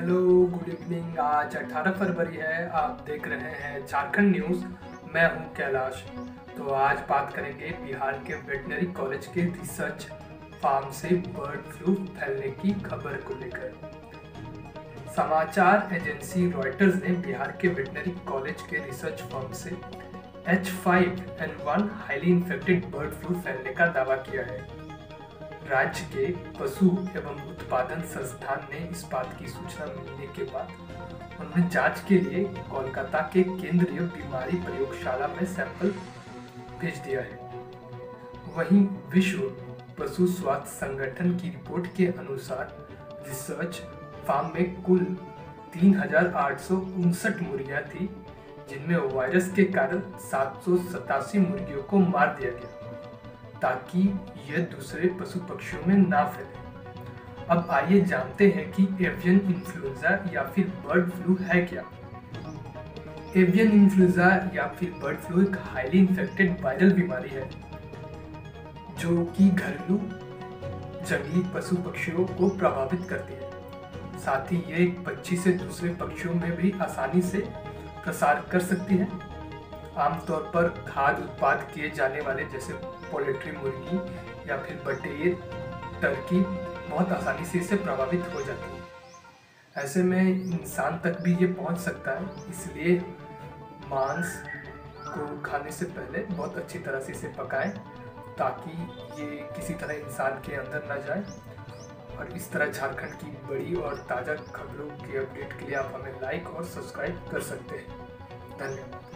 Hello, good evening. आज 18 फरवरी है। आप देख रहे हैं झारखंड न्यूज़। मैं हूं कैलाश। तो आज बात करेंगे बिहार के वेटनरी कॉलेज के रिसर्च फार्म से बर्ड फ्लू फैलने की खबर को लेकर। समाचार एजेंसी रॉयटर्स ने बिहार के वेटनरी कॉलेज के रिसर्च फार्म से H5N1 highly infected bird flu फैलने का दावा किया है। राज्य के पशु एवं उत्पादन संस्थान ने इस बात की सूचना मिलने के बाद उन्होंने जांच के लिए कोलकाता के केंद्रीय बीमारी प्रयोगशाला में सैंपल भेज दिया है। वहीं विश्व पशु स्वास्थ्य संगठन की रिपोर्ट के अनुसार रिसर्च फार्म में कुल 3,859 मुर्गियां थी, जिनमें वायरस के कारण 787 मुर्गियों को मार दिया गया ताकि यह दूसरे पशु पक्षियों में ना फैले। अब आइए जानते हैं कि एवियन इन्फ्लुएंजा या फिर बर्ड फ्लू है क्या। एवियन इन्फ्लुएंजा या फिर बर्ड फ्लू एक हाईली इन्फेक्टेड वायरल बीमारी है जो कि घरेलू जंगली पशु पक्षियों को प्रभावित करती है। साथ ही ये एक पक्षी से दूसरे पक्षियों में भी आसानी से प्रसार कर सकती है। आमतौर पर खाद्य उत्पाद किए जाने वाले जैसे पोल्ट्री मुर्गी या फिर बटेर, टर्की बहुत आसानी से इससे प्रभावित हो जाती है। ऐसे में इंसान तक भी ये पहुंच सकता है, इसलिए मांस को खाने से पहले बहुत अच्छी तरह से इसे पकाएं ताकि ये किसी तरह इंसान के अंदर ना जाए। और इस तरह झारखंड की बड़ी और ताज़ा खबरों के अपडेट के लिए आप हमें लाइक और सब्सक्राइब कर सकते हैं। धन्यवाद।